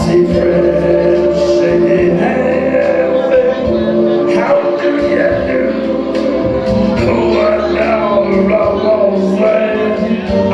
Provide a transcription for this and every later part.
see friends shaking hands. How do you do? What now, love all saying I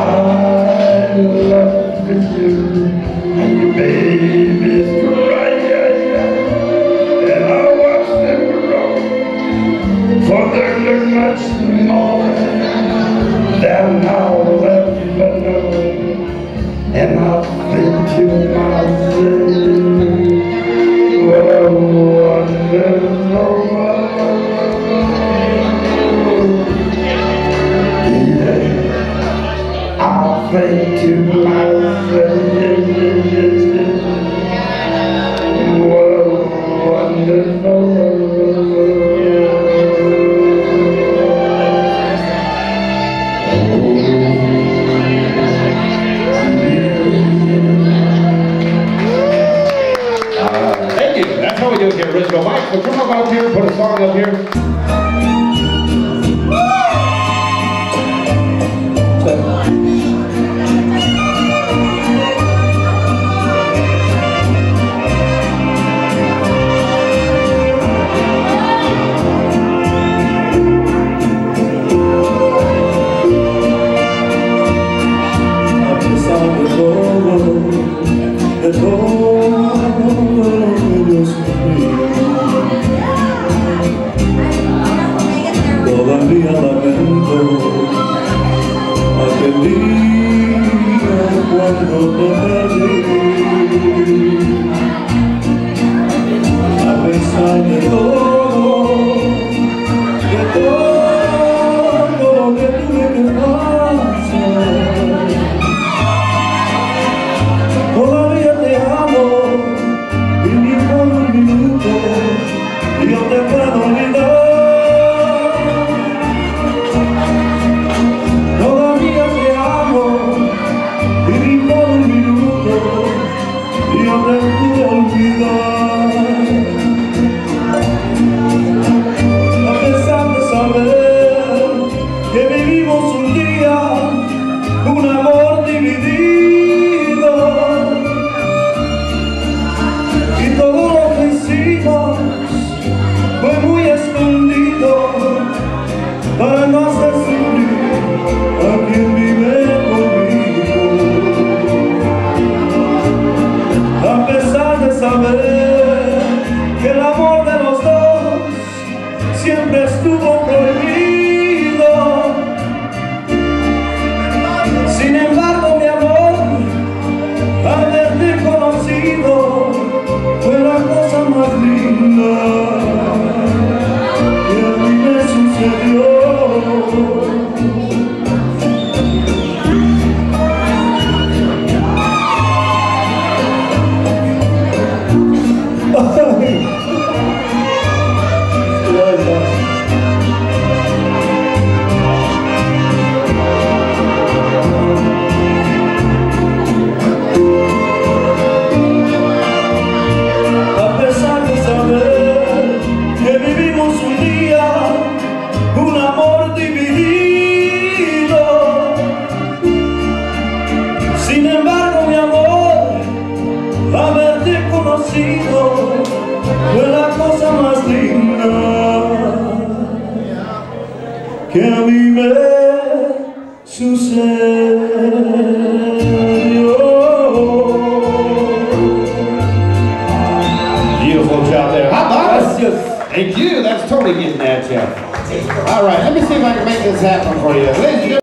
love you. And your baby's crying, and I watch them grow, for they look much more than I'll ever know. And I think to myself, what a wonderful world. Yeah, I think to myself, what a wonderful world. That's how we do it here, Original Mike. So come up here, put a song up here. Todavía lamento aquel día cuando te perdí. A pesar de todo lo que tuve que pasar, todavía te amo y ni por un minuto yo te puedo olvidar. No te pude olvidar, a pesar de saber que vivimos un día, un amor dividido, y todo lo que hicimos fue muy escondido para no hacer sufrir a quien vive conmigo. A pesar de saber que el amor de los dos siempre estuvo prohibido, sin embargo, mi amor, haberte conocido fue la cosa más linda que a mí me sucedió. Sin embargo, mi amor, haberte conocido fue la cosa más linda que a mí me sucedió. Beautiful job there. How about it? Thank you. That's totally getting that, Jeff. All right, let me see if I can make this happen for you. Ladies and gentlemen.